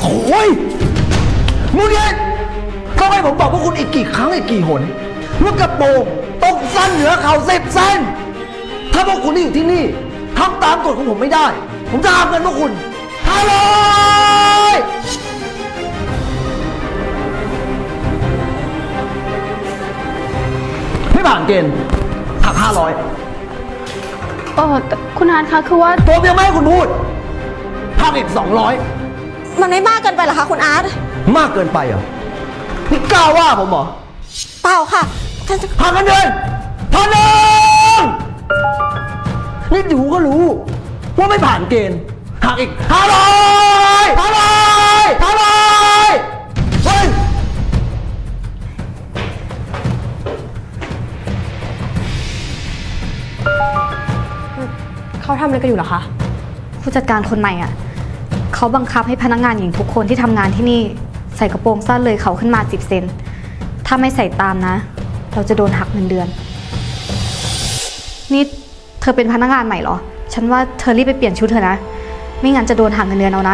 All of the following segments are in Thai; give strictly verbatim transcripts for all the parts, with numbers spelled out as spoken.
โอ้ยมึงเองก็ให้ผมบอกพวกคุณอีกกี่ครั้งอีกกี่หนว่ากระโปรงต้องสั้นเหนือเข่าสิบเซนถ้าพวกคุณที่อยู่ที่นี่ทำตามกฎของผมไม่ได้ผมจะหักเงินพวกคุณห้าร้อยไม่ผ่านเกณฑ์หักห้าร้อยเออคุณอาร์ตคะคือว่าผมยังไม่ให้คุณพูดหักอีกสองร้อยมันไม่มากเกินไปเหรอคะคุณอาร์ตมากเกินไปเหรอนี่กล้าว่าผมเหรอเปล่าค่ะท่านจะหักเงินเดือนพันหนึ่งนี่ดูก็รู้ว่าไม่ผ่านเกณฑ์หักอีกห้าร้อยห้าร้อยห้าร้อยเฮ้ยเขาทำอะไรกันอยู่เหรอคะผู้จัดการคนใหม่อ่ะเขาบังคับให้พนักงานหญิงทุกคนที่ทำงานที่นี่ใส่กระโปรงสั้นเลยเขาขึ้นมาสิบเซนถ้าไม่ใส่ตามนะเราจะโดนหักเงินเดือนนี่เธอเป็นพนักงานใหม่เหรอฉันว่าเธอรีบไปเปลี่ยนชุดเถอะนะไม่งั้นจะโดนหักเงินเดือนเอานะ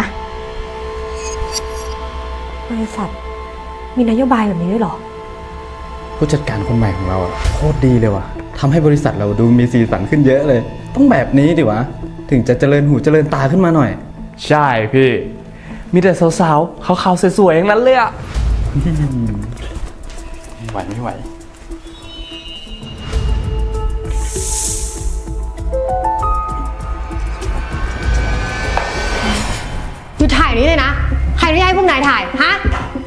บริษัทมีนโยบายแบบนี้ด้วยเหรอผู้จัดการคนใหม่ของเราโคตรดีเลยว่ะทำให้บริษัทเราดูมีสีสันขึ้นเยอะเลยต้องแบบนี้ดิวะถึงจะเจริญหูเจริญตาขึ้นมาหน่อยใช่พี่มีแต่สาวๆขาวๆสวยๆอย่างนั้นเลยอะไหวไม่ไหวหยุดถ่ายนี้เลยนะใครที่ให้พวกนายถ่ายฮะ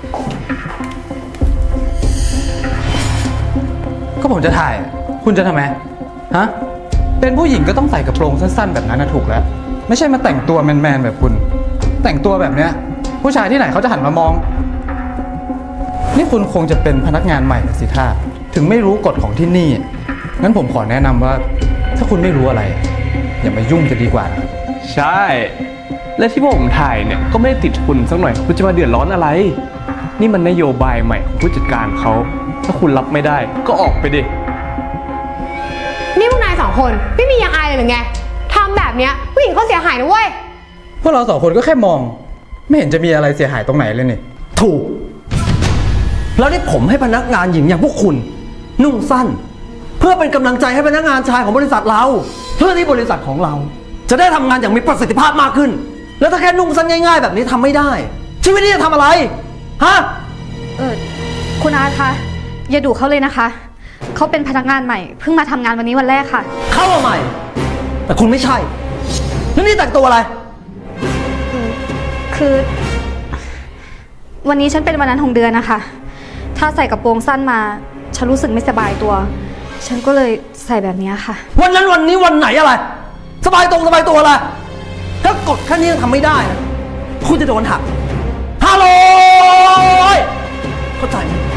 ก็ผมจะถ่ายคุณจะทำไมฮะเป็นผู้หญิงก็ต้องใส่กระโปรงสั้นๆแบบนั้นนะถูกแล้วไม่ใช่มาแต่งตัวแมนๆแบบคุณแต่งตัวแบบเนี้ยผู้ชายที่ไหนเขาจะหันมามองนี่คุณคงจะเป็นพนักงานใหม่สิท่าถึงไม่รู้กฎของที่นี่งั้นผมขอแนะนำว่าถ้าคุณไม่รู้อะไรอย่ามายุ่งจะดีกว่าใช่และที่ผมถ่ายเนี่ยก็ไม่ได้ติดคุณสักหน่อยคุณจะมาเดือดร้อนอะไรนี่มันนโยบายใหม่ของผู้จัดการเขาถ้าคุณรับไม่ได้ก็ออกไปดินี่พวกนายสองคนไม่มียังอายเลยหรือไงทำแบบเนี้ยผู้หญิงเขาเสียหายนะเว้ยพวกเราสองคนก็แค่มองไม่เห็นจะมีอะไรเสียหายตรงไหนเลยนี่ถูกแล้วนี่ผมให้พนักงานหญิงอย่างพวกคุณนุ่งสั้นเพื่อเป็นกำลังใจให้พนักงานชายของบริษัทเราเพื่อที่บริษัทของเราจะได้ทำงานอย่างมีประสิทธิภาพมากขึ้นแล้วถ้าแค่นุ่งสั้นง่ายๆแบบนี้ทำไม่ได้ชีวิตนี้จะทำอะไรฮะเออคุณอาร์ตคะอย่าดุเขาเลยนะคะเขาเป็นพนักงานใหม่เพิ่งมาทำงานวันนี้วันแรกค่ะเข้ามาใหม่แต่คุณไม่ใช่แล้วนี่แต่งตัวอะไรคือวันนี้ฉันเป็นวันนั้นของเดือนนะคะถ้าใส่กระโปรงสั้นมาฉันรู้สึกไม่สบายตัวฉันก็เลยใส่แบบนี้ค่ะวันนั้นวันนี้วันไหนอะไรสบายตรงสบายตัวอะไรถ้ากดแค่นี้ยังทำไม่ได้นะคุณจะโดนหักฮัลโหลเข้าใจ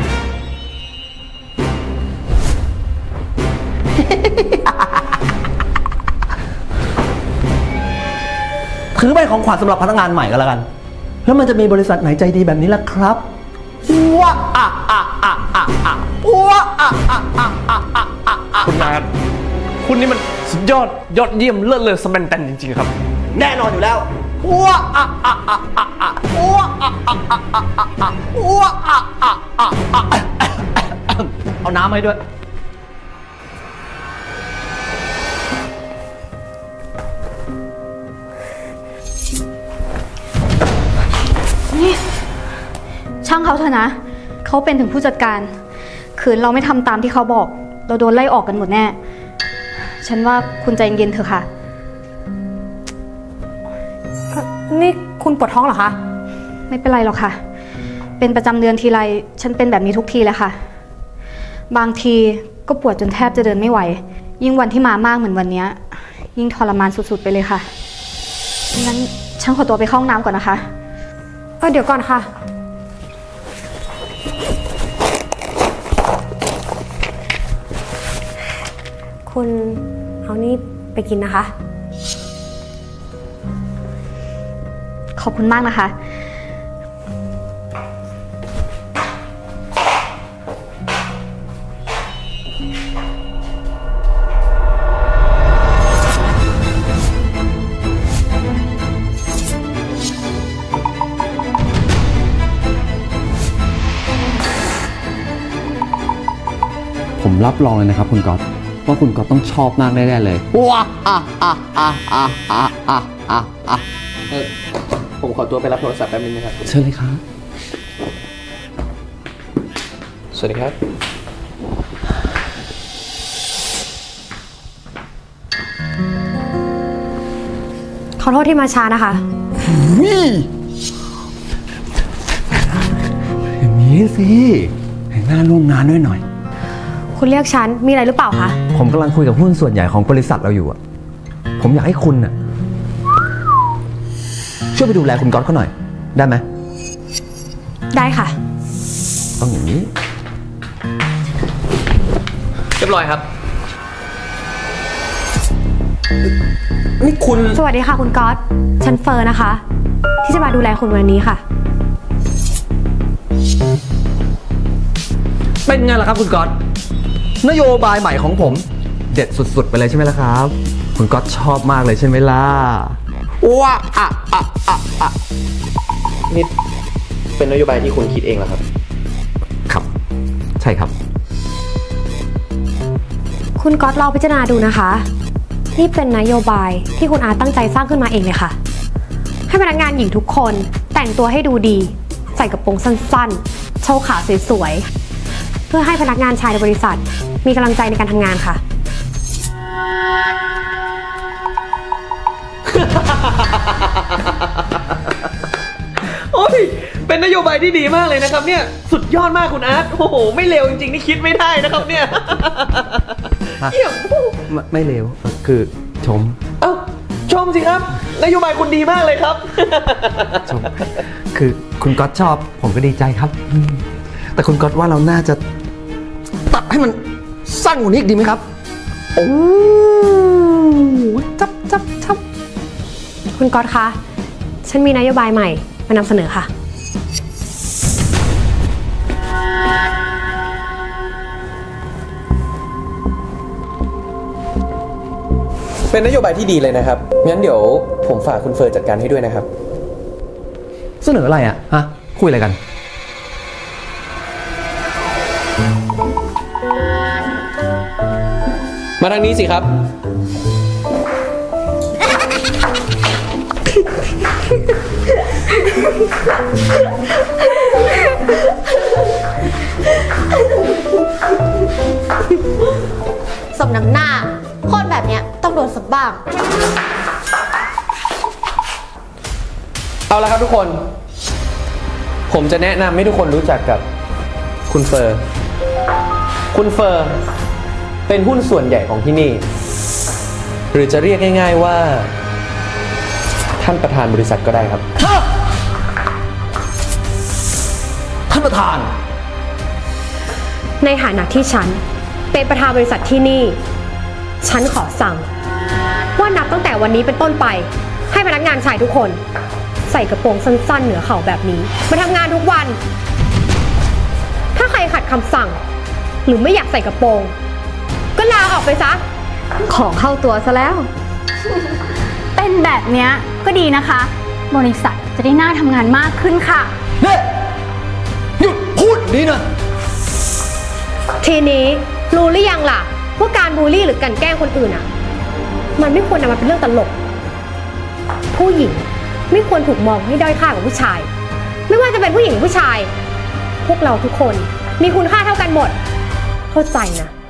ถือใบของขวัญสำหรับพนักงานใหม่ก็แล้วกันแล้วมันจะมีบริษัทไหนใจดีแบบนี้ล่ะครับว้าอะอะอะอะอะว้าอะอะอะอะอะอะคุณอาร์ตคุณนี่มันสุดยอดยอดเยี่ยมเลิศเลอสแมนแตนจริงๆครับแน่นอนอยู่แล้วว้าอะอะอะอะอะว้าอะอะอะอะอะว้าอะอะอะอะเอาน้ำให้ด้วยนี่ช่างเขาเถอะนะเขาเป็นถึงผู้จัดการขืนเราไม่ทำตามที่เขาบอกเราโดนไล่ออกกันหมดแน่ฉันว่าคุณใจเย็นๆเถอะค่ะนี่คุณปวดท้องเหรอคะไม่เป็นไรหรอกค่ะเป็นประจำเดือนทีไรฉันเป็นแบบนี้ทุกทีเลยค่ะบางทีก็ปวดจนแทบจะเดินไม่ไหวยิ่งวันที่มามากเหมือนวันนี้ยิ่งทรมานสุดๆไปเลยค่ะงั้นฉันขอตัวไปเข้าห้องน้ำก่อนนะคะเออเดี๋ยวก่อนค่ะคุณเอานี่ไปกินนะคะขอบคุณมากนะคะรับรองเลยนะครับคุณก๊อตว่าคุณก๊อตต้องชอบมากแน่ๆเลยว้าอ่ะอ่ะอ่ะอ่ะอ่ะอ่ะอ่ะอ่ะเออผมขอตัวไปรับโทรศัพท์แป๊บนึงนะครับเชิญเลยครับสวัสดีครับขอโทษที่มาช้านะคะวิอย่างนี้สิให้หน้าร่วมงานด้วยหน่อยคุณเรียกฉันมีอะไรหรือเปล่าคะผมกำลังคุยกับหุ้นส่วนใหญ่ของบริษัทเราอยู่อะผมอยากให้คุณน่ะช่วยไปดูแลคุณก๊อตเขาหน่อย ได้ไหมได้ค่ะต้องอย่างนี้เรียบร้อยครับ นี่คุณสวัสดีค่ะคุณก๊อตฉันเฟิร์นนะคะ ที่จะมาดูแลคุณวันนี้ค่ะเป็นไงล่ะครับคุณก๊อตนโยบายใหม่ของผม เด็ดสุดๆไปเลยใช่ไหมล่ะครับ คุณก๊อตชอบมากเลยใช่ไหมล่ะว้าอ่ะอ่ะอ่ะอ่ะนี่เป็นนโยบายที่คุณคิดเองเหรอครับครับ ใช่ครับคุณก๊อตลองพิจารณาดูนะคะ นี่เป็นนโยบายที่คุณอาตั้งใจสร้างขึ้นมาเองเลยค่ะ ให้พนักงานหญิงทุกคนแต่งตัวให้ดูดี ใส่กระโปรงสั้นๆ โชว์ขาสวยๆ เพื่อให้พนักงานชายในบริษัทมีกำลังใจในการทำงานค่ะโอ้ย เป็นนโยบายที่ดีมากเลยนะครับเนี่ย สุดยอดมากคุณอาร์ต โอ้โห ไม่เร็วจริงๆ นี่คิดไม่ได้นะครับเนี่ย เยี่ยมไม่ไม่เลวคือชมเอ้า ชมสิครับ นโยบายคุณดีมากเลยครับชม คือคุณก๊อตชอบผมก็ดีใจครับอืมแต่คุณก๊อตว่าเราน่าจะตัดให้มันสั้นกว่านี้อีกดีไหมครับ โอ้จับจับจับคุณก๊อตคะ ฉันมีนโยบายใหม่มานำเสนอค่ะเป็นนโยบายที่ดีเลยนะครับ งั้นเดี๋ยวผมฝากคุณเฟิร์นจัดการให้ด้วยนะครับเสนออะไรอ่ะฮะคุยอะไรกันมาทางนี้สิครับสมน้ำหน้า คนแบบเนี้ยต้องโดนสักบ้างเอาละครับทุกคน ผมจะแนะนำให้ทุกคนรู้จักกับคุณเฟอร์ คุณเฟอร์ เป็นหุ้นส่วนใหญ่ของที่นี่ หรือจะเรียกง่ายๆว่า ท่านประธานบริษัทก็ได้ครับท่านประธานในฐานะที่ฉันเป็นประธานบริษัทที่นี่ ฉันขอสั่ง ว่านับตั้งแต่วันนี้เป็นต้นไป ให้พนักงานชายทุกคน ใส่กระโปรงสั้นๆเหนือเข่าแบบนี้มาทำงานทุกวัน ถ้าใครขัดคำสั่ง หรือไม่อยากใส่กระโปรง ก็ลาออกไปซะของเข้าตัวซะแล้ว เป็นแบบเนี้ยก็ดีนะคะ บริษัทจะได้น่าทำงานมากขึ้นค่ะเนี่ยหยุดพูดนี้นะทีนี้รู้หรือยังล่ะว่าการบูลลี่หรือกลั่นแกล้งคนอื่นอ่ะ มันไม่ควรนำมาเป็นเรื่องตลก ผู้หญิงไม่ควรถูกมองให้ด้อยค่ากว่าผู้ชาย ไม่ว่าจะเป็นผู้หญิงหรือผู้ชาย พวกเราทุกคนมีคุณค่าเท่ากันหมด เข้าใจนะ